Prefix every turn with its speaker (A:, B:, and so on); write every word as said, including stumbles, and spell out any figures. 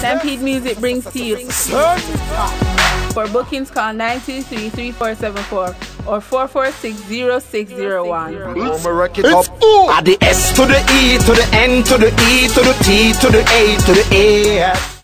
A: Stampede Music brings to you. For bookings, call nine two three, three four seven four or four four six, zero six zero one.
B: It's the S to the E to the N to the E to the T to the A to the A.